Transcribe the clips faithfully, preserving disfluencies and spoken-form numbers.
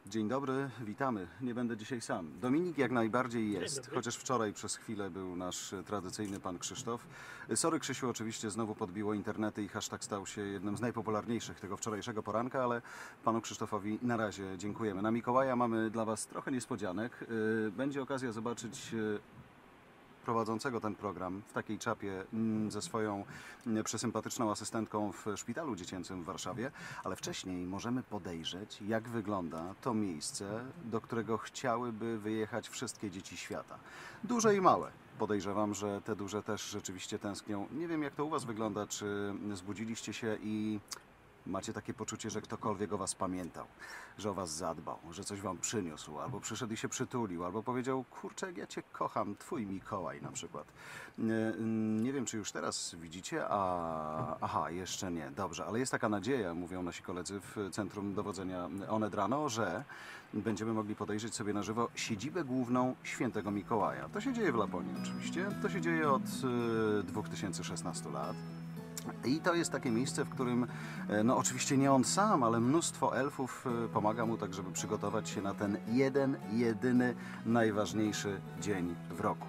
Dzień dobry, witamy. Nie będę dzisiaj sam. Dominik jak najbardziej jest, chociaż wczoraj przez chwilę był nasz tradycyjny pan Krzysztof. Sorry Krzysiu, oczywiście znowu podbiło internety i hashtag stał się jednym z najpopularniejszych tego wczorajszego poranka, ale panu Krzysztofowi na razie dziękujemy. Na Mikołaja mamy dla was trochę niespodzianek. Będzie okazja zobaczyć prowadzącego ten program w takiej czapie ze swoją przesympatyczną asystentką w szpitalu dziecięcym w Warszawie, ale wcześniej możemy podejrzeć, jak wygląda to miejsce, do którego chciałyby wyjechać wszystkie dzieci świata. Duże i małe. Podejrzewam, że te duże też rzeczywiście tęsknią. Nie wiem, jak to u was wygląda, czy zbudziliście się i macie takie poczucie, że ktokolwiek o was pamiętał, że o was zadbał, że coś wam przyniósł, albo przyszedł i się przytulił, albo powiedział, kurczę, ja cię kocham, twój Mikołaj na przykład. Nie, nie wiem, czy już teraz widzicie, a... Aha, jeszcze nie, dobrze, ale jest taka nadzieja, mówią nasi koledzy w Centrum Dowodzenia Onet rano, że będziemy mogli podejrzeć sobie na żywo siedzibę główną Świętego Mikołaja. To się dzieje w Laponii oczywiście, to się dzieje od dwa tysiące szesnastu lat. I to jest takie miejsce, w którym, no oczywiście nie on sam, ale mnóstwo elfów pomaga mu tak, żeby przygotować się na ten jeden, jedyny, najważniejszy dzień w roku.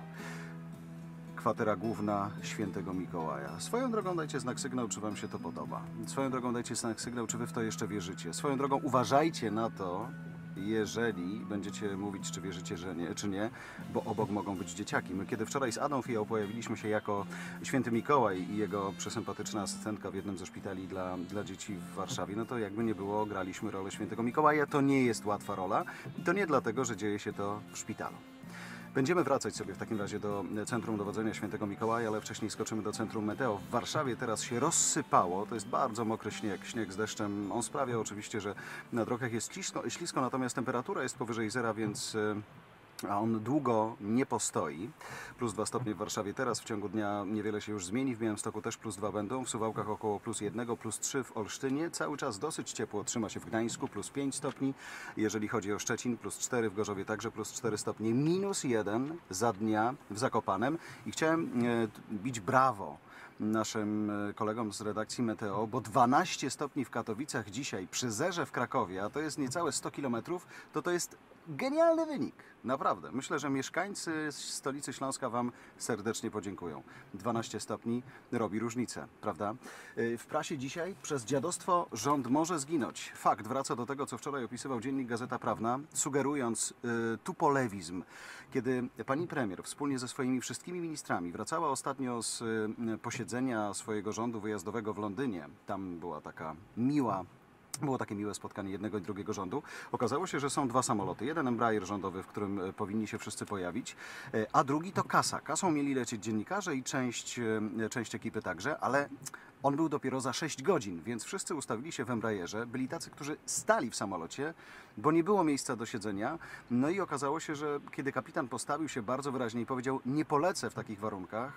Kwatera główna Świętego Mikołaja. Swoją drogą dajcie znak sygnał, czy wam się to podoba. Swoją drogą dajcie znak sygnał, czy wy w to jeszcze wierzycie. Swoją drogą uważajcie na to, jeżeli będziecie mówić, czy wierzycie, że nie, czy nie, bo obok mogą być dzieciaki. My kiedy wczoraj z Adą Fijał pojawiliśmy się jako Święty Mikołaj i jego przesympatyczna asystentka w jednym ze szpitali dla, dla dzieci w Warszawie, no to jakby nie było, graliśmy rolę Świętego Mikołaja. To nie jest łatwa rola. To nie dlatego, że dzieje się to w szpitalu. Będziemy wracać sobie w takim razie do Centrum Dowodzenia Świętego Mikołaja, ale wcześniej skoczymy do Centrum Meteo. W Warszawie teraz się rozsypało, to jest bardzo mokry śnieg, śnieg z deszczem. On sprawia oczywiście, że na drogach jest ślisko, ślisko natomiast temperatura jest powyżej zera, więc... a on długo nie postoi. Plus dwa stopnie w Warszawie teraz, w ciągu dnia niewiele się już zmieni. W Białymstoku też plus dwa będą, w Suwałkach około plus jeden, plus trzy w Olsztynie. Cały czas dosyć ciepło trzyma się w Gdańsku, plus pięć stopni. Jeżeli chodzi o Szczecin, plus cztery, w Gorzowie także plus cztery stopnie. Minus jeden za dnia w Zakopanem. I chciałem e, bić brawo naszym kolegom z redakcji Meteo, bo dwanaście stopni w Katowicach dzisiaj przy zerze w Krakowie, a to jest niecałe sto kilometrów, to to jest genialny wynik. Naprawdę. Myślę, że mieszkańcy stolicy Śląska wam serdecznie podziękują. dwanaście stopni robi różnicę, prawda? W prasie dzisiaj przez dziadostwo rząd może zginąć. Fakt wraca do tego, co wczoraj opisywał dziennik Gazeta Prawna, sugerując y, tupolewizm. Kiedy pani premier wspólnie ze swoimi wszystkimi ministrami wracała ostatnio z y, posiedzenia swojego rządu wyjazdowego w Londynie, tam była taka miła Było takie miłe spotkanie jednego i drugiego rządu. Okazało się, że są dwa samoloty. Jeden Embraer rządowy, w którym powinni się wszyscy pojawić, a drugi to kasa. Kasą mieli lecieć dziennikarze i część, część ekipy także, ale on był dopiero za sześć godzin, więc wszyscy ustawili się w Embraerze. Byli tacy, którzy stali w samolocie, bo nie było miejsca do siedzenia. No i okazało się, że kiedy kapitan postawił się bardzo wyraźnie i powiedział, nie polecę w takich warunkach,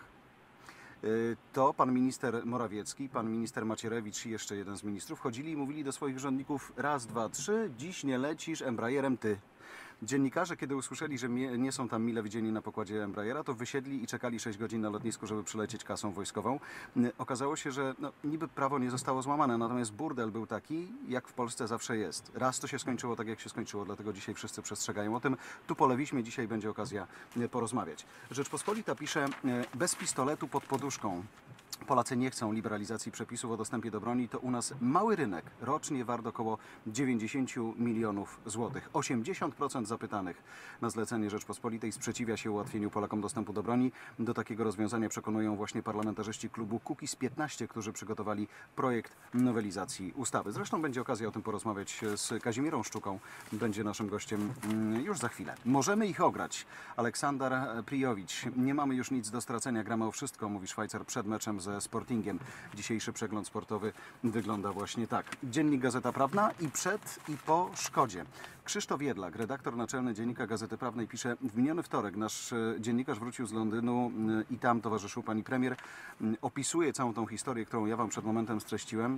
to pan minister Morawiecki, pan minister Macierewicz i jeszcze jeden z ministrów chodzili i mówili do swoich urzędników raz, dwa, trzy, dziś nie lecisz Embraerem ty. Dziennikarze, kiedy usłyszeli, że nie są tam mile widziani na pokładzie Embraera, to wysiedli i czekali sześć godzin na lotnisku, żeby przylecieć kasą wojskową. Okazało się, że no, niby prawo nie zostało złamane, natomiast burdel był taki, jak w Polsce zawsze jest. Raz to się skończyło tak, jak się skończyło, dlatego dzisiaj wszyscy przestrzegają o tym. Tu po lewiśmie dzisiaj będzie okazja porozmawiać. Rzeczpospolita pisze, bez pistoletu pod poduszką. Polacy nie chcą liberalizacji przepisów o dostępie do broni, to u nas mały rynek rocznie wart około dziewięćdziesiąt milionów złotych. osiemdziesiąt procent zapytanych na zlecenie Rzeczpospolitej sprzeciwia się ułatwieniu Polakom dostępu do broni. Do takiego rozwiązania przekonują właśnie parlamentarzyści klubu Kukiz piętnaście, którzy przygotowali projekt nowelizacji ustawy. Zresztą będzie okazja o tym porozmawiać z Kazimierą Szczuką. Będzie naszym gościem już za chwilę. Możemy ich ograć. Aleksander Prijowicz. Nie mamy już nic do stracenia, gramy o wszystko, mówi Szwajcar przed meczem ze Sportingiem. Dzisiejszy przegląd sportowy wygląda właśnie tak. Dziennik Gazeta Prawna i przed i po szkodzie. Krzysztof Jedlak, redaktor naczelny Dziennika Gazety Prawnej, pisze, w miniony wtorek nasz dziennikarz wrócił z Londynu i tam towarzyszył pani premier. Opisuje całą tą historię, którą ja wam przed momentem streściłem.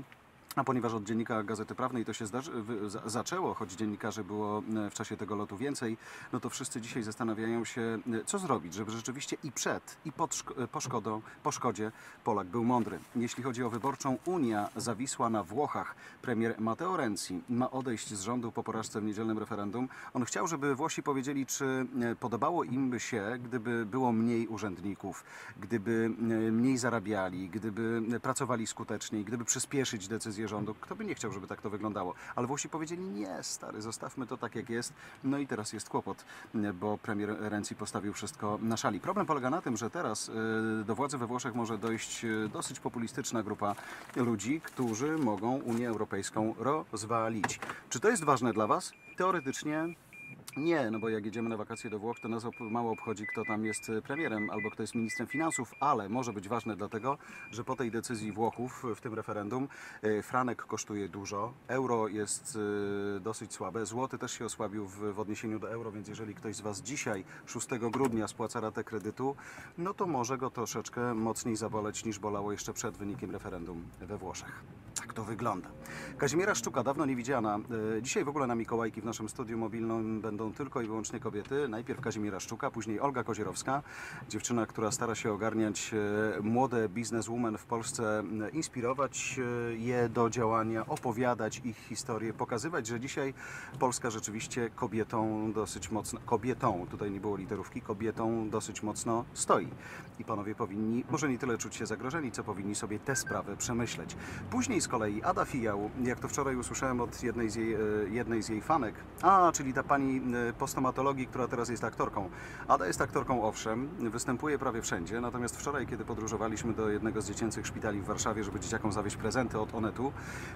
A ponieważ od dziennika Gazety Prawnej to się zdarzy, wy, za, zaczęło, choć dziennikarzy było w czasie tego lotu więcej, no to wszyscy dzisiaj zastanawiają się, co zrobić, żeby rzeczywiście i przed, i pod szko po, szkodą, po szkodzie Polak był mądry. Jeśli chodzi o wyborczą, Unia zawisła na Włochach. Premier Matteo Renzi ma odejść z rządu po porażce w niedzielnym referendum. On chciał, żeby Włosi powiedzieli, czy podobało im by się, gdyby było mniej urzędników, gdyby mniej zarabiali, gdyby pracowali skuteczniej, gdyby przyspieszyć decyzję rządu. Kto by nie chciał, żeby tak to wyglądało? Ale Włosi powiedzieli, nie stary, zostawmy to tak jak jest. No i teraz jest kłopot, bo premier Renzi postawił wszystko na szali. Problem polega na tym, że teraz do władzy we Włoszech może dojść dosyć populistyczna grupa ludzi, którzy mogą Unię Europejską rozwalić. Czy to jest ważne dla Was? Teoretycznie nie, no bo jak jedziemy na wakacje do Włoch, to nas mało obchodzi, kto tam jest premierem albo kto jest ministrem finansów, ale może być ważne dlatego, że po tej decyzji Włochów w tym referendum franek kosztuje dużo, euro jest dosyć słabe, złoty też się osłabił w, w odniesieniu do euro, więc jeżeli ktoś z Was dzisiaj, szóstego grudnia, spłaca ratę kredytu, no to może go troszeczkę mocniej zaboleć niż bolało jeszcze przed wynikiem referendum we Włoszech. Tak to wygląda. Kazimiera Szczuka, dawno nie widziana. Dzisiaj w ogóle na Mikołajki w naszym studiu mobilnym będą tylko i wyłącznie kobiety. Najpierw Kazimiera Szczuka, później Olga Kozierowska, dziewczyna, która stara się ogarniać młode bizneswomen w Polsce, inspirować je do działania, opowiadać ich historię, pokazywać, że dzisiaj Polska rzeczywiście kobietą dosyć mocno, kobietą, tutaj nie było literówki, kobietą dosyć mocno stoi. I panowie powinni, może nie tyle czuć się zagrożeni, co powinni sobie tę sprawę przemyśleć. Później z kolei Ada Fijał, jak to wczoraj usłyszałem od jednej z jej, jednej z jej fanek, a, czyli ta pani po stomatologii, która teraz jest aktorką. Ada jest aktorką, owszem, występuje prawie wszędzie, natomiast wczoraj, kiedy podróżowaliśmy do jednego z dziecięcych szpitali w Warszawie, żeby dzieciakom zawieźć prezenty od Onetu,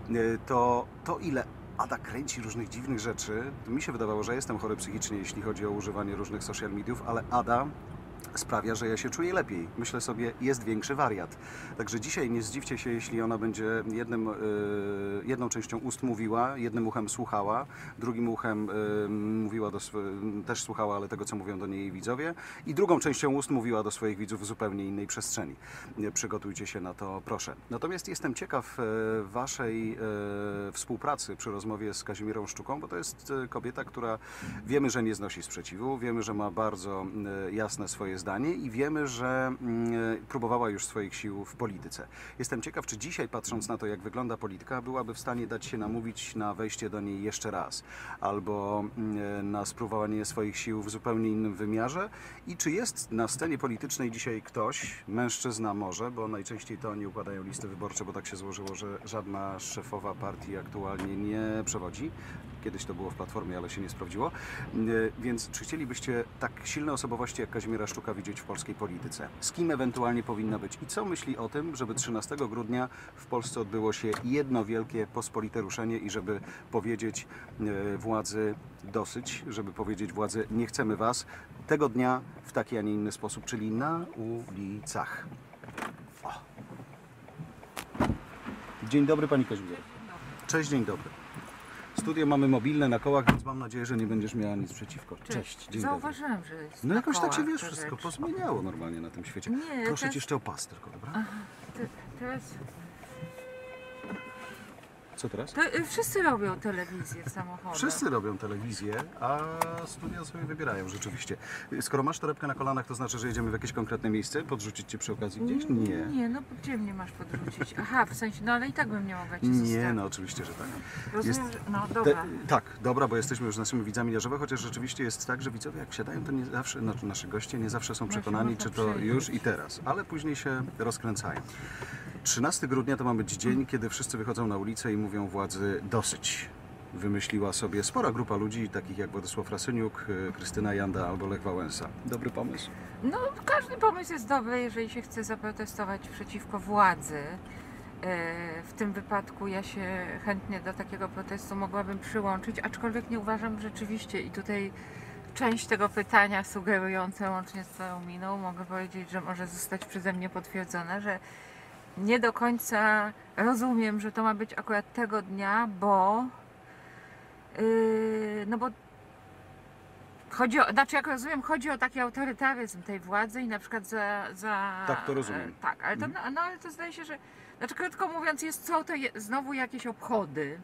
to, to ile Ada kręci różnych dziwnych rzeczy, mi się wydawało, że jestem chory psychicznie, jeśli chodzi o używanie różnych social mediów, ale Ada sprawia, że ja się czuję lepiej. Myślę sobie, jest większy wariat. Także dzisiaj nie zdziwcie się, jeśli ona będzie jednym, yy, jedną częścią ust mówiła, jednym uchem słuchała, drugim uchem yy, mówiła, do sw- też słuchała, ale tego, co mówią do niej jej widzowie, i drugą częścią ust mówiła do swoich widzów w zupełnie innej przestrzeni. Przygotujcie się na to, proszę. Natomiast jestem ciekaw yy, Waszej yy, współpracy przy rozmowie z Kazimierą Szczuką, bo to jest yy, kobieta, która wiemy, że nie znosi sprzeciwu, wiemy, że ma bardzo yy, jasne swoje zdanie i wiemy, że mm, próbowała już swoich sił w polityce. Jestem ciekaw, czy dzisiaj, patrząc na to, jak wygląda polityka, byłaby w stanie dać się namówić na wejście do niej jeszcze raz, albo mm, na spróbowanie swoich sił w zupełnie innym wymiarze i czy jest na scenie politycznej dzisiaj ktoś, mężczyzna może, bo najczęściej to oni układają listy wyborcze, bo tak się złożyło, że żadna szefowa partii aktualnie nie przewodzi. Kiedyś to było w Platformie, ale się nie sprawdziło. Więc czy chcielibyście tak silne osobowości jak Kazimiera Szczuka widzieć w polskiej polityce? Z kim ewentualnie powinna być? I co myśli o tym, żeby trzynastego grudnia w Polsce odbyło się jedno wielkie pospolite ruszenie i żeby powiedzieć władzy dosyć, żeby powiedzieć władzy nie chcemy was tego dnia w taki, a nie inny sposób, czyli na ulicach. O. Dzień dobry Pani Kazimierzo. Cześć, dzień dobry. Studio mamy mobilne na kołach, więc mam nadzieję, że nie będziesz miała nic przeciwko. Cześć. Cześć, dzień Zauważyłam, dobry. że jest No na jakoś tak się, kołach wiesz, to wszystko rzecz. pozmieniało normalnie na tym świecie. Nie, Proszę to- Cię jeszcze o pas tylko, dobra? Aha, te, teraz... Co teraz? To, y, wszyscy robią telewizję w samochodach. Wszyscy robią telewizję, a studia sobie wybierają rzeczywiście. Skoro masz torebkę na kolanach, to znaczy, że jedziemy w jakieś konkretne miejsce? Podrzucić Cię przy okazji gdzieś? Nie. Nie, no gdzie mnie masz podrzucić? Aha, w sensie, no ale i tak bym nie mogła Cię Nie, zostawić. no oczywiście, że tak. Rozumiem, jest- że... No Te, dobra. tak, dobra, bo jesteśmy już z naszymi widzami na żywo, chociaż rzeczywiście jest tak, że widzowie jak wsiadają, to nie zawsze, znaczy nasi goście nie zawsze są Właśnie przekonani, można czy to przejść. już i teraz, ale później się rozkręcają. trzynastego grudnia to ma być dzień, kiedy wszyscy wychodzą na ulicę i mówią władzy dosyć. Wymyśliła sobie spora grupa ludzi, takich jak Władysław Frasyniuk, Krystyna Janda albo Lech Wałęsa. Dobry pomysł? No każdy pomysł jest dobry, jeżeli się chce zaprotestować przeciwko władzy. E, W tym wypadku ja się chętnie do takiego protestu mogłabym przyłączyć, aczkolwiek nie uważam rzeczywiście i tutaj część tego pytania sugerujące łącznie z całą miną mogę powiedzieć, że może zostać przeze mnie potwierdzone, że nie do końca rozumiem, że to ma być akurat tego dnia, bo yy, no bo chodzi o, znaczy jak rozumiem, chodzi o taki autorytaryzm tej władzy i na przykład za... za Tak to rozumiem. e, Tak, ale to, Mhm. no, no ale to zdaje się, że Znaczy, krótko mówiąc, jest co, to je, znowu jakieś obchody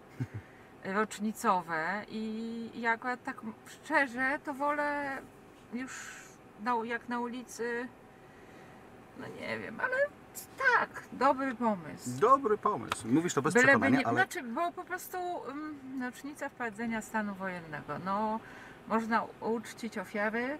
rocznicowe i ja akurat tak szczerze to wolę już na, jak na ulicy, no nie wiem, ale tak, dobry pomysł. Dobry pomysł. Mówisz to bez Byleby przekonania, nie, ale znaczy, bo po prostu um, rocznica wprowadzenia stanu wojennego, no można uczcić ofiary,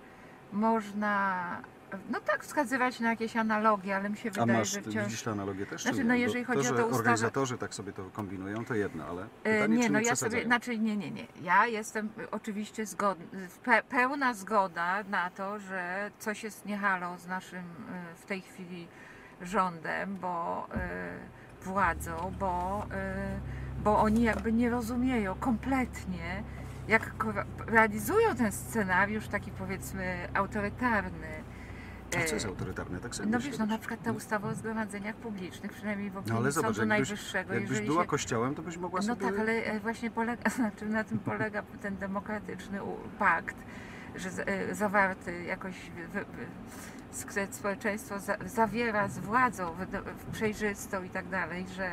można, no tak, wskazywać na jakieś analogie, ale mi się a wydaje, masz, że ty wciąż... widzisz te analogie też, Znaczy, czy nie? no Bo jeżeli chodzi to, o że tę ustawę- organizatorzy tak sobie to kombinują, to jedno, ale E, pytanie, Nie, czy no nie ja przesadzają. sobie, znaczy nie, nie, nie. Ja jestem oczywiście zgodna, pe, pełna zgoda na to, że coś jest nie halo z naszym e, w tej chwili rządem, bo e, władzą, bo, e, bo oni jakby nie rozumieją kompletnie, jak ko- realizują ten scenariusz taki, powiedzmy, autorytarny. A co jest E, autorytarne? Tak sobie No myślę wiesz, no też. na przykład ta ustawa o zgromadzeniach publicznych, przynajmniej w No opinii ale zobacz, Sądu jakbyś, Najwyższego, jakbyś jeżeli była się... kościołem, to byś mogła No sobie... tak, ale e, właśnie polega, znaczy na tym polega ten demokratyczny u- pakt, że z- e, zawarty jakoś w, w, z- które społeczeństwo za, zawiera z władzą wydo- w- przejrzystą i tak dalej, że,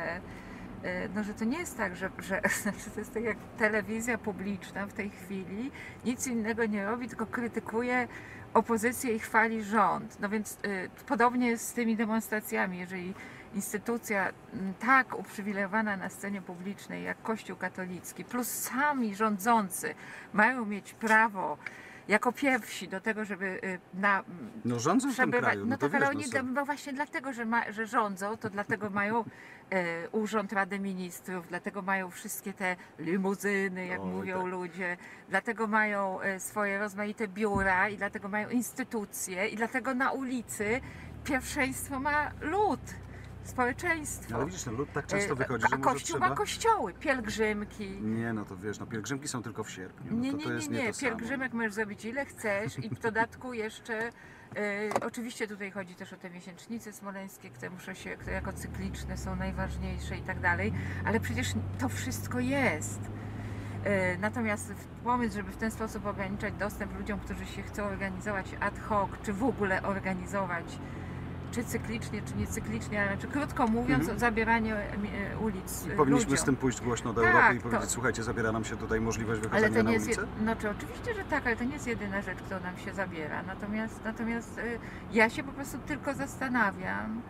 e, no, że to nie jest tak, że, że znaczy to jest tak jak telewizja publiczna w tej chwili nic innego nie robi, tylko krytykuje opozycję i chwali rząd. No więc y, podobnie jest z tymi demonstracjami, jeżeli instytucja m, tak uprzywilejowana na scenie publicznej jak Kościół katolicki, plus sami rządzący mają mieć prawo jako pierwsi do tego, żeby y, na, No rządzą w tym przebywać. kraju, No no to tak, ale wiesz, oni, no, co- no właśnie dlatego, że, ma, że rządzą, to dlatego mają e, Urząd Rady Ministrów, dlatego mają wszystkie te limuzyny, jak Oj, mówią tak. ludzie, dlatego mają e, swoje rozmaite biura i dlatego mają instytucje i dlatego na ulicy pierwszeństwo ma lud, społeczeństwo. ale widzisz, ten lud tak często E, wychodzi, a że może Kościół trzeba... ma kościoły, pielgrzymki. Nie, no to wiesz, no pielgrzymki są tylko w sierpniu, no Nie, to, nie, to nie, jest nie. nie to samo. Pielgrzymek możesz zrobić ile chcesz i w dodatku jeszcze, e, oczywiście tutaj chodzi też o te miesięcznice smoleńskie, które muszą się, które jako cykliczne są najważniejsze i tak dalej, ale przecież to wszystko jest. E, Natomiast w- pomysł, żeby w ten sposób ograniczać dostęp ludziom, którzy się chcą organizować ad hoc, czy w ogóle organizować, czy cyklicznie, czy niecyklicznie, ale czy krótko mówiąc, Mhm. zabieranie e, ulic I e, powinniśmy ludziom. z tym pójść głośno do Tak, Europy i to- powiedzieć, słuchajcie, zabiera nam się tutaj możliwość Ale wychodzenia to na nie jest, ulicę? jed- no czy oczywiście, że tak, ale to nie jest jedyna rzecz, którą nam się zabiera. Natomiast, natomiast y, ja się po prostu tylko zastanawiam,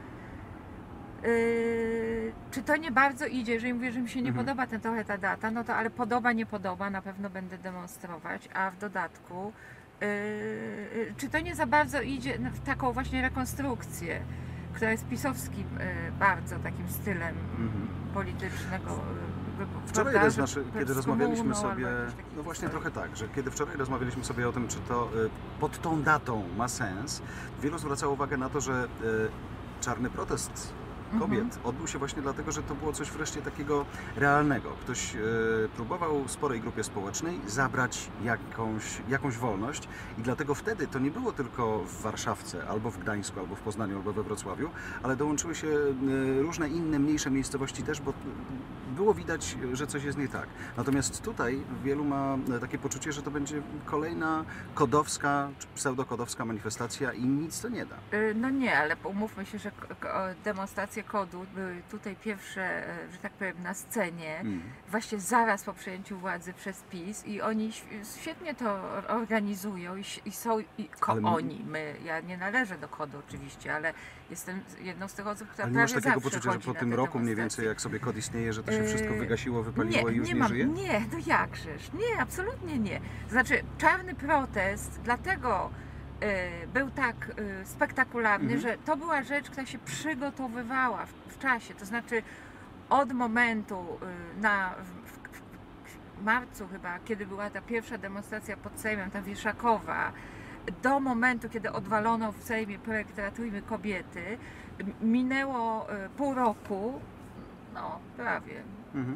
y, czy to nie bardzo idzie, jeżeli mówię, że mi się nie Mhm. podoba ten, trochę ta data, no to ale podoba, nie podoba, na pewno będę demonstrować, a w dodatku y, y, czy to nie za bardzo idzie w taką właśnie rekonstrukcję, która jest pisowskim y, bardzo takim stylem Mhm. politycznego. y, Wczoraj prawda, roz- że nasze, kiedy z rozmawialiśmy komuną sobie, albo jakieś takie no właśnie historie. trochę tak, że kiedy wczoraj rozmawialiśmy sobie o tym, czy to y, pod tą datą ma sens, wielu zwracało uwagę na to, że y, czarny protest kobiet Mhm. odbył się właśnie dlatego, że to było coś wreszcie takiego realnego. Ktoś y, próbował sporej grupie społecznej zabrać jakąś, jakąś wolność i dlatego wtedy to nie było tylko w Warszawce, albo w Gdańsku, albo w Poznaniu, albo we Wrocławiu, ale dołączyły się y, różne inne, mniejsze miejscowości też, bo było widać, że coś jest nie tak. Natomiast tutaj wielu ma takie poczucie, że to będzie kolejna kodowska, czy pseudokodowska manifestacja i nic to nie da. Y, No nie, ale umówmy się, że k- k- demonstracje kodu były tutaj pierwsze, e, że tak powiem, na scenie, Mm. właśnie zaraz po przejęciu władzy przez PiS i oni św- świetnie to organizują i, s- i są, i ko- Ale my- oni, my, ja nie należę do kodu oczywiście, ale jestem jedną z tych osób, która Ale nie masz prawie takiego zawsze poczucia, że chodzi po na tym te roku mniej demonstracje. więcej, jak sobie kod istnieje, że to się wszystko Yy, wygasiło, wypaliło nie, i już nie, nie, mam, żyje? Nie, no jakżeż, nie, absolutnie nie. Znaczy, czarny protest dlatego y, był tak y, spektakularny, Mhm. że to była rzecz, która się przygotowywała w, w czasie, to znaczy od momentu y, na, w, w, w marcu chyba, kiedy była ta pierwsza demonstracja pod Sejmem, ta Wieszakowa, do momentu, kiedy odwalono w Sejmie projekt Ratujmy Kobiety, m- minęło y, pół roku, no prawie. Mhm.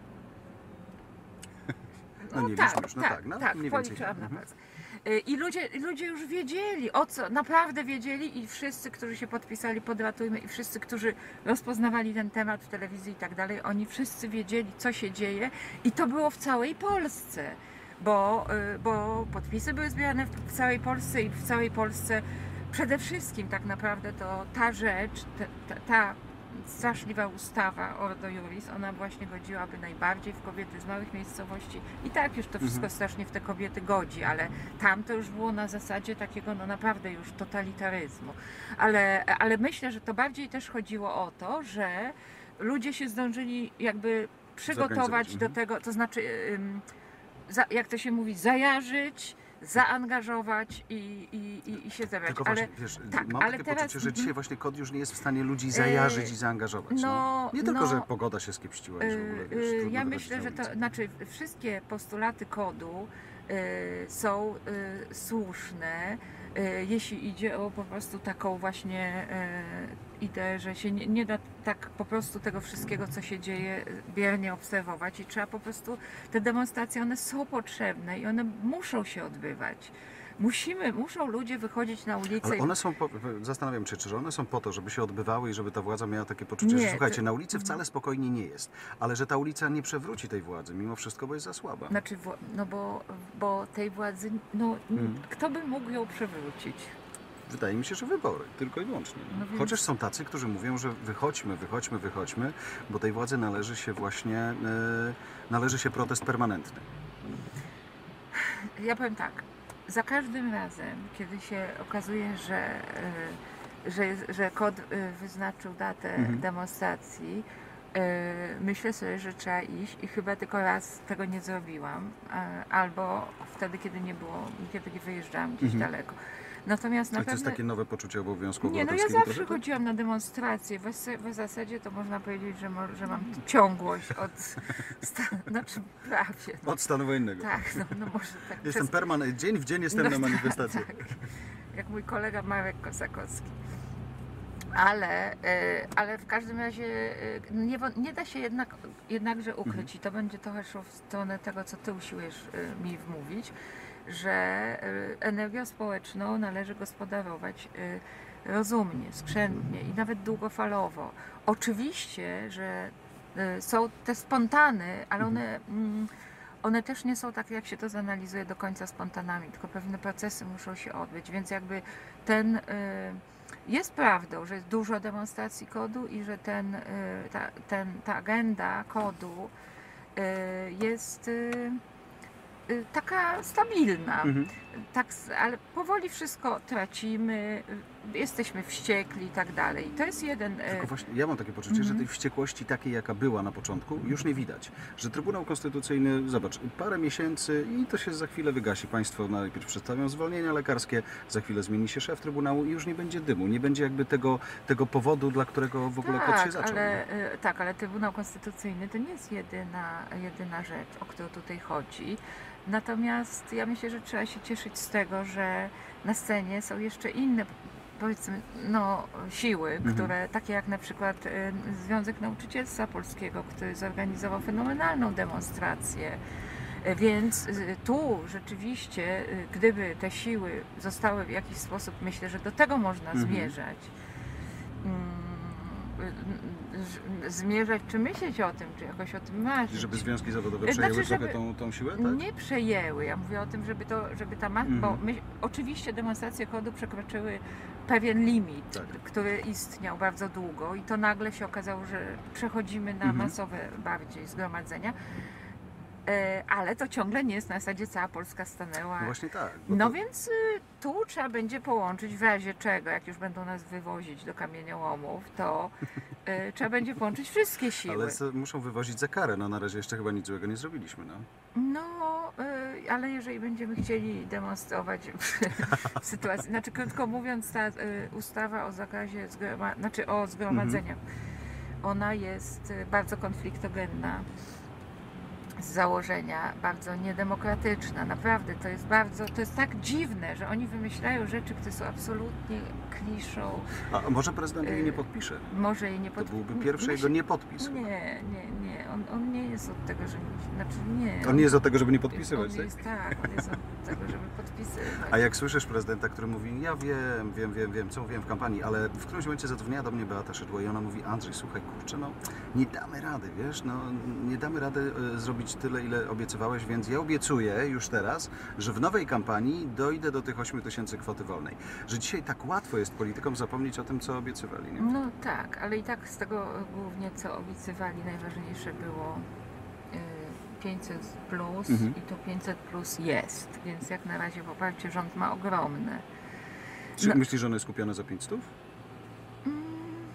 No nie liczmy już, no tak, no, tak, mniej więcej policzyłam tak. na Mhm. palce. Y, I ludzie, ludzie już wiedzieli, o co, naprawdę wiedzieli i wszyscy, którzy się podpisali pod Ratujmy i wszyscy, którzy rozpoznawali ten temat w telewizji i tak dalej, oni wszyscy wiedzieli, co się dzieje i to było w całej Polsce, bo, y, bo podpisy były zbierane w, w całej Polsce i w całej Polsce przede wszystkim tak naprawdę to ta rzecz, ta, ta, ta straszliwa ustawa Ordo Iuris, ona właśnie godziłaby najbardziej w kobiety z małych miejscowości. I tak już to wszystko Mhm. strasznie w te kobiety godzi, ale tam to już było na zasadzie takiego no naprawdę już totalitaryzmu. Ale, ale myślę, że to bardziej też chodziło o to, że ludzie się zdążyli jakby przygotować Zorganizować, do mhm. tego, to znaczy, ym, za, jak to się mówi, zajarzyć, zaangażować i, i, i, i się zebrać. Tylko Ale właśnie, wiesz, tak, mam ale takie teraz- poczucie, że mhm. dzisiaj właśnie kod już nie jest w stanie ludzi zajarzyć Yy, i zaangażować. No. no, Nie tylko, no, że pogoda się skiepściła i że w ogóle, wiesz, Yy, trudno ja wychodzić myślę, na że to ulicę. znaczy wszystkie postulaty kodu yy, są yy, słuszne, yy, jeśli idzie o po prostu taką właśnie yy, ideę, że się nie, nie da tak po prostu tego wszystkiego, co się dzieje, biernie obserwować i trzeba po prostu, te demonstracje, one są potrzebne i one muszą się odbywać. Musimy, muszą ludzie wychodzić na ulicę. Ale i- one są, po, zastanawiam się, czy one są po to, żeby się odbywały i żeby ta władza miała takie poczucie, Nie, że słuchajcie, to- na ulicy wcale spokojnie nie jest, ale że ta ulica nie przewróci tej władzy, mimo wszystko, bo jest za słaba. Znaczy, wła- no bo, bo tej władzy, no Mhm. kto by mógł ją przewrócić? Wydaje mi się, że wybory, tylko i wyłącznie. No więc- Chociaż są tacy, którzy mówią, że wychodźmy, wychodźmy, wychodźmy, bo tej władzy należy się właśnie, e, należy się protest permanentny. Ja powiem tak, za każdym razem, kiedy się okazuje, że, y, że, jest- że kod y, wyznaczył datę Mhm. demonstracji, y, myślę sobie, że trzeba iść i chyba tylko raz tego nie zrobiłam, a- albo wtedy, kiedy nie było, kiedy wyjeżdżałam gdzieś Mhm. daleko. Natomiast na Ale to jest pewno... takie nowe poczucie obowiązku Nie, no ja obywatelskiego zawsze trochę, tak? chodziłam na demonstracje. W, zas- w zasadzie to można powiedzieć, że, mo- że mam ciągłość od... Sta- znaczy prawie. No, Od stanu wojennego. tak, no, no może tak. Jestem przez- permanent, dzień w dzień jestem No na tak, manifestacjach. tak. Jak mój kolega Marek Kosakowski. Ale, e, ale w każdym razie e, nie, wo- nie da się jednak, jednakże ukryć i to będzie trochę szło w stronę tego, co ty usiłujesz e, mi wmówić, że e, energią społeczną należy gospodarować e, rozumnie, skrzętnie i nawet długofalowo. Oczywiście, że e, są te spontany, ale one, mm, one też nie są takie, jak się to zanalizuje, do końca spontanami, tylko pewne procesy muszą się odbyć, więc jakby ten... e, jest prawdą, że jest dużo demonstracji kodu i że ten, y, ta, ten, ta agenda kodu y, jest y, y, taka stabilna. Mhm. Tak, s- ale powoli wszystko tracimy, y, jesteśmy wściekli i tak dalej. To jest jeden... y, Tylko właśnie ja mam takie poczucie, że Mhm. tej wściekłości takiej, jaka była na początku, już nie widać. Że Trybunał Konstytucyjny, zobacz, parę miesięcy i to się za chwilę wygasi. Państwo najpierw przedstawią zwolnienia lekarskie, za chwilę zmieni się szef Trybunału i już nie będzie dymu. Nie będzie jakby tego, tego powodu, dla którego w ogóle kod się Tak, zaczął. ale, y, tak, ale Trybunał Konstytucyjny to nie jest jedyna, jedyna rzecz, o którą tutaj chodzi. Natomiast ja myślę, że trzeba się cieszyć z tego, że na scenie są jeszcze inne, powiedzmy, no, siły, Mhm. które, takie jak na przykład y, Związek Nauczycielstwa Polskiego, który zorganizował fenomenalną demonstrację. Y, Więc y, tu rzeczywiście, y, gdyby te siły zostały w jakiś sposób, myślę, że do tego można Mhm. zmierzać. Mm, y, y, zmierzać, czy myśleć o tym, czy jakoś o tym marzyć. Żeby związki zawodowe Znaczy, przejęły żeby- trochę tą, tą siłę, tak? Nie przejęły. Ja mówię o tym, żeby to, żeby ta ma- bo Mhm. my, oczywiście demonstracje kodu przekroczyły pewien limit, Tak. który istniał bardzo długo i to nagle się okazało, że przechodzimy na Mhm. masowe bardziej zgromadzenia. E, ale to ciągle nie jest na zasadzie cała Polska stanęła. No właśnie tak. bo No to- więc y, tu trzeba będzie połączyć w razie czego, jak już będą nas wywozić do kamieniołomów, to y, trzeba będzie połączyć wszystkie siły. Ale co, muszą wywozić za karę. No na razie jeszcze chyba nic złego nie zrobiliśmy. No. No, y, ale jeżeli będziemy chcieli demonstrować przy, w sytuacji, znaczy krótko mówiąc, ta y, ustawa o zakazie, zgroma, znaczy o zgromadzeniach, ona jest y, bardzo konfliktogenna z założenia, bardzo niedemokratyczna. Naprawdę, to jest bardzo, to jest tak dziwne, że oni wymyślają rzeczy, które są absolutnie kliszą. A może prezydent jej nie podpisze? Może jej nie To pod... byłby pierwszy Myślę- jego niepodpis. Nie, nie, nie. On, on nie jest od tego, że nie, znaczy nie. On nie jest od tego, żeby nie on podpisywać, tak? jest, tak, on jest od od tego, żeby podpisywać. A jak słyszysz prezydenta, który mówi, ja wiem, wiem, wiem, wiem, co mówiłem w kampanii, ale w którymś momencie zadzwoniła do mnie Beata Szydło i ona mówi, Andrzej, słuchaj, kurczę, no nie damy rady, wiesz, no nie damy rady e, zrobić tyle, ile obiecywałeś, więc ja obiecuję już teraz, że w nowej kampanii dojdę do tych ośmiu tysięcy kwoty wolnej. Że dzisiaj tak łatwo jest politykom zapomnieć o tym, co obiecywali, nie? No tak, ale i tak z tego głównie co obiecywali najważniejsze było y, pięćset plus Mhm. i to pięćset plus jest, więc jak na razie poparcie rząd ma ogromne. Czy No. myślisz, że ono jest kupione za pięćset? Mm,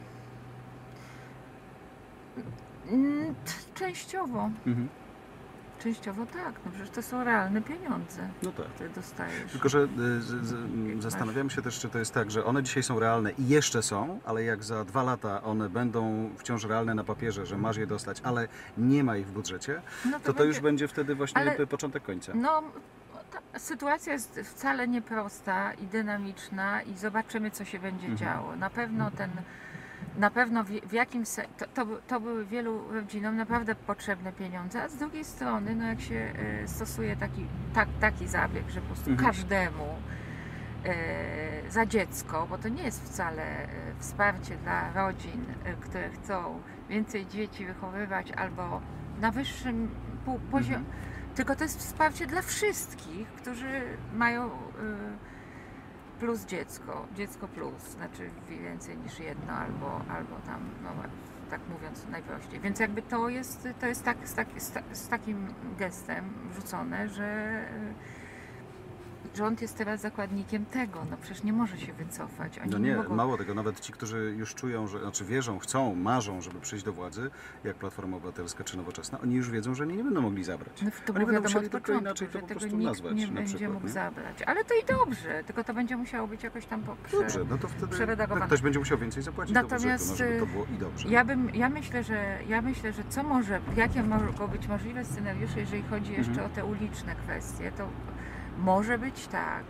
mm, t- częściowo, Mhm. częściowo tak, no przecież to są realne pieniądze, No tak. które dostajesz. Tylko, że y, z, z, m, zastanawiamy się też, czy to jest tak, że one dzisiaj są realne i jeszcze są, ale jak za dwa lata one będą wciąż realne na papierze, że masz je dostać, ale nie ma ich w budżecie, No to to już będzie- będzie wtedy właśnie Ale- początek końca. No, ta sytuacja jest wcale nieprosta i dynamiczna i zobaczymy, co się będzie Mhm. działo. Na pewno ten, na pewno w, w jakim se, to, to, by- to były wielu rodzinom naprawdę potrzebne pieniądze, a z drugiej strony, no jak się e, stosuje taki, tak, taki zabieg, że po prostu Mhm. każdemu e, za dziecko, bo to nie jest wcale e, wsparcie dla rodzin, e, które chcą więcej dzieci wychowywać albo na wyższym pół- poziomie, Mhm. tylko to jest wsparcie dla wszystkich, którzy mają y, plus dziecko, dziecko plus, znaczy więcej niż jedno albo, albo tam, no tak mówiąc najprościej. Więc jakby to jest, to jest tak, z, tak, z, ta- z takim gestem rzucone, że y, rząd jest teraz zakładnikiem tego, no przecież nie może się wycofać. Oni No nie, mogą... mało tego, nawet ci, którzy już czują, że, znaczy wierzą, chcą, marzą, żeby przyjść do władzy, jak Platforma Obywatelska czy Nowoczesna, oni już wiedzą, że nie, nie będą mogli zabrać. No to Oni było będą wiadomo musieli od tylko początku, inaczej to że po tego prostu nikt nazwać nie na będzie przykład, mógł nie? zabrać. Ale to i dobrze, tylko to będzie musiało być jakoś tam poprze... Dobrze, no to wtedy przeredagowane. ktoś będzie musiał więcej zapłacić do Natomiast, budżetu, no, żeby to było i dobrze. Ja bym, ja myślę, że ja myślę, że co może, jakie mogą być możliwe scenariusze, jeżeli chodzi jeszcze Mhm. o te uliczne kwestie, to może być tak,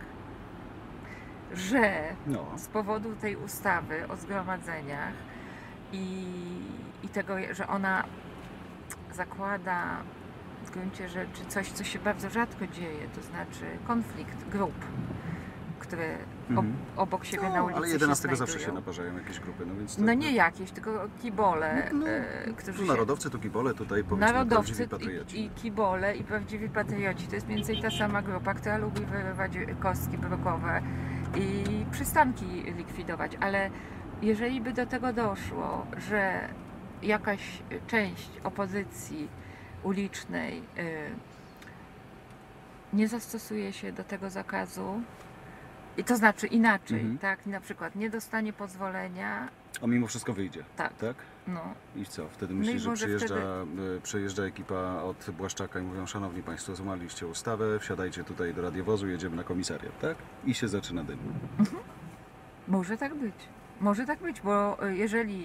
że No. z powodu tej ustawy o zgromadzeniach i, i tego, że ona zakłada w gruncie rzeczy coś, co się bardzo rzadko dzieje, to znaczy konflikt grup, które ob, Mhm. obok siebie na No, ulicy ale jedenastego się zawsze się znajdują. naparzają jakieś grupy, no więc to, No nie jakieś, tylko kibole, No, e, którzy tu się... narodowcy, tu kibole, tutaj powiedzmy Narodowcy prawdziwi patrioci. i, i kibole i prawdziwi patrioci. To jest mniej więcej ta sama grupa, która lubi wyrywać kostki brukowe i przystanki likwidować. Ale jeżeli by do tego doszło, że jakaś część opozycji ulicznej y, nie zastosuje się do tego zakazu, i to znaczy inaczej, Mhm. tak, na przykład nie dostanie pozwolenia, A mimo wszystko wyjdzie, tak, tak? no. I co? Wtedy No myślisz, i że może przyjeżdża, wtedy- y, przyjeżdża ekipa od Błaszczaka i mówią, szanowni państwo, złamaliście ustawę, wsiadajcie tutaj do radiowozu, jedziemy na komisariat, tak? I się zaczyna dym. Może tak być. Może tak być, bo y, jeżeli.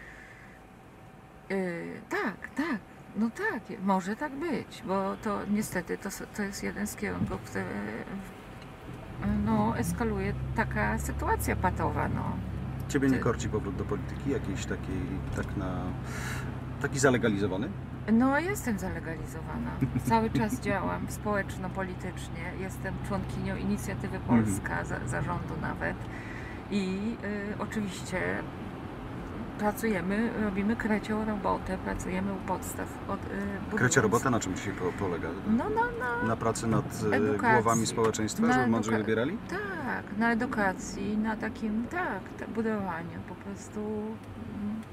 Yy, tak, tak. No tak, może tak być, bo to niestety to, s- to jest jeden z kierunków, który y, no, eskaluje taka sytuacja patowa. No. Ciebie nie Ty- korci powrót do polityki, jakiejś takiej, tak na, taki zalegalizowany? No, jestem zalegalizowana. Cały czas działam społeczno-politycznie. Jestem członkinią Inicjatywy Polska, za, zarządu nawet. I y, oczywiście pracujemy, robimy krecią robotę, pracujemy u podstaw. Od, y, budując- Krecia robota na czym dzisiaj po, polega? No, no, no. Na pracy nad y, Edukacji. głowami społeczeństwa, Na żeby mądrze eduka- wybierali? Tak, na edukacji, na takim, tak, tak budowaniu po prostu. mm,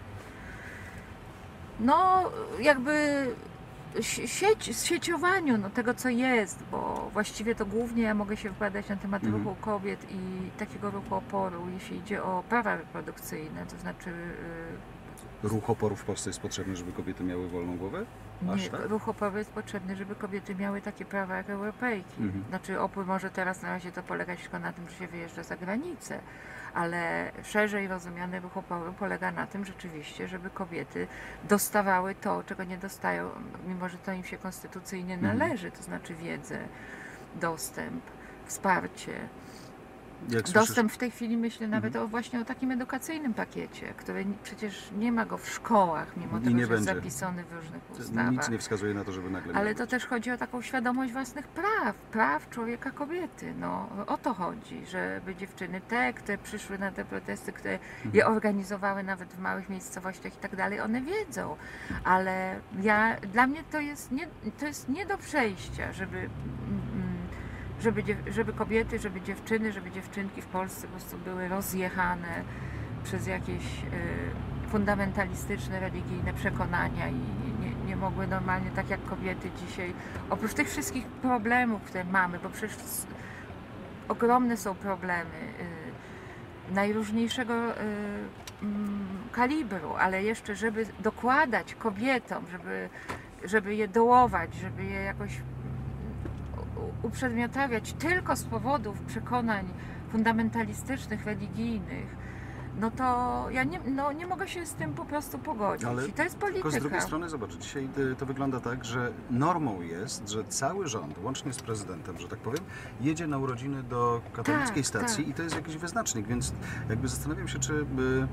No, jakby sie- sieć, sieciowaniu no, tego, co jest, bo właściwie to głównie ja mogę się wypowiadać na temat Mhm. ruchu kobiet i takiego ruchu oporu, jeśli idzie o prawa reprodukcyjne, to znaczy y, Ruch oporu w Polsce jest potrzebny, żeby kobiety miały wolną głowę? Aż nie, tak? ruch oporu jest potrzebny, żeby kobiety miały takie prawa jak Europejki. Mhm. Znaczy opór może teraz na razie to polegać tylko na tym, że się wyjeżdża za granicę, ale szerzej rozumiany ruch oporu polega na tym rzeczywiście, żeby kobiety dostawały to, czego nie dostają, mimo że to im się konstytucyjnie Mhm. należy, to znaczy wiedzę, dostęp, wsparcie. Jak słyszysz, Dostęp w tej chwili myślę nawet Mhm. o właśnie o takim edukacyjnym pakiecie, który ni- przecież nie ma go w szkołach, mimo I tego, nie że jest będzie. zapisany w różnych ustawach. nic nie wskazuje na to, żeby nagle Ale miał to być. też chodzi o taką świadomość własnych praw, praw człowieka, kobiety. No, o to chodzi, żeby dziewczyny te, które przyszły na te protesty, które Mhm. je organizowały nawet w małych miejscowościach i tak dalej, one wiedzą. Ale ja, dla mnie to jest nie, to jest nie do przejścia, żeby, mm, żeby, dziew- żeby kobiety, żeby dziewczyny, żeby dziewczynki w Polsce po prostu były rozjechane przez jakieś y, fundamentalistyczne, religijne przekonania i nie, nie mogły normalnie, tak jak kobiety dzisiaj, oprócz tych wszystkich problemów, które mamy, bo przecież s- ogromne są problemy y, najróżniejszego y, mm, kalibru, ale jeszcze, żeby dokładać kobietom, żeby, żeby je dołować, żeby je jakoś u- uprzedmiotawiać tylko z powodów przekonań fundamentalistycznych, religijnych, no to ja nie, no, nie mogę się z tym po prostu pogodzić. Ale I to jest Tylko z drugiej polityka. strony, zobacz, dzisiaj y, to wygląda tak, że normą jest, że cały rząd, łącznie z prezydentem, że tak powiem, jedzie na urodziny do katolickiej Tak, stacji tak. i to jest jakiś wyznacznik, więc jakby zastanawiam się, czy y,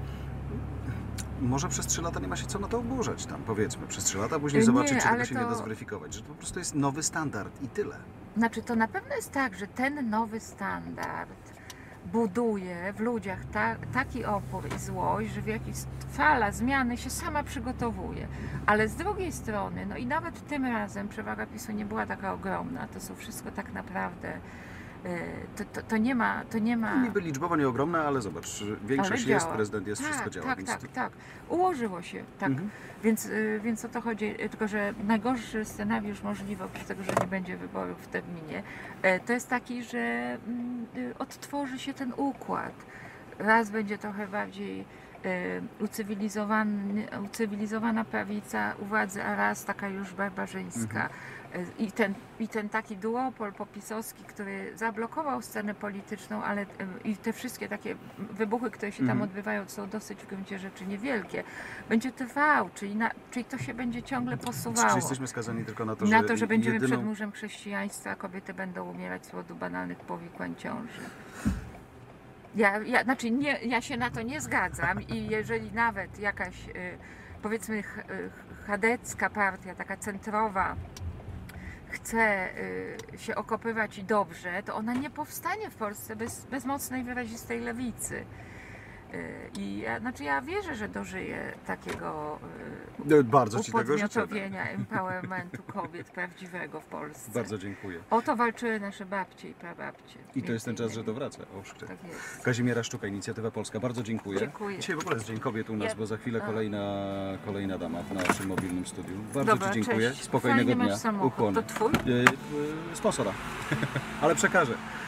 może przez trzy lata nie ma się co na to oburzać tam, powiedzmy, przez trzy lata, później Nie, zobaczyć, czy ale tego się nie to- da zweryfikować, że to po prostu jest nowy standard i tyle. Znaczy, to na pewno jest tak, że ten nowy standard buduje w ludziach ta, taki opór i złość, że w jakiś fala zmiany się sama przygotowuje. Ale z drugiej strony, no i nawet tym razem przewaga PiSu nie była taka ogromna. To są wszystko tak naprawdę, y, to, to, to nie ma, to nie ma... Niby liczbowo nie ogromna, ale zobacz, większość ale jest, działa. prezydent jest, tak, wszystko działa. Tak, więc tak, to- tak. Ułożyło się, tak. Mhm. Więc, y, więc o to chodzi, y, tylko że najgorszy scenariusz możliwy, oprócz tego, że nie będzie wyborów w terminie, y, to jest taki, że mm, y, odtworzy się ten układ. Raz będzie trochę bardziej y, ucywilizowany, ucywilizowana prawica u władzy, a raz taka już barbarzyńska. Y, I ten, I ten taki duopol popisowski, który zablokował scenę polityczną, ale y, i te wszystkie takie wybuchy, które się tam Mhm. odbywają, są dosyć w gruncie rzeczy niewielkie, będzie trwał, czyli, na, czyli to się będzie ciągle posuwało. Czy jesteśmy skazani tylko na to, na że to, że będziemy jedyną... przed murzem chrześcijaństwa, a kobiety będą umierać z powodu banalnych powikłań ciąży. Ja, ja, znaczy nie, ja się na to nie zgadzam i jeżeli nawet jakaś y, powiedzmy ch, y, chadecka partia, taka centrowa, chce y, się okopywać i dobrze, to ona nie powstanie w Polsce bez, bez mocnej, wyrazistej lewicy. Y, I ja, znaczy ja wierzę, że dożyje takiego y, No, bardzo Ci tego życzę. upodmiotowienia, empowermentu kobiet prawdziwego w Polsce. Bardzo dziękuję. O to walczyły nasze babcie i prababcie. I to jest ten między czas, że to innymi. wraca. Owszem. Tak jest. Kazimiera Szczuka, Inicjatywa Polska. Bardzo dziękuję. Dziękuję. Dzisiaj w ogóle jest Dzień Kobiet u nas, Ja- bo za chwilę a. kolejna, kolejna dama w naszym mobilnym studiu. Bardzo Dobra, Ci dziękuję. cześć. Spokojnego Fajnie dnia. masz samochód. Ukłony. To twój? Y, y, sponsora. Ale przekażę.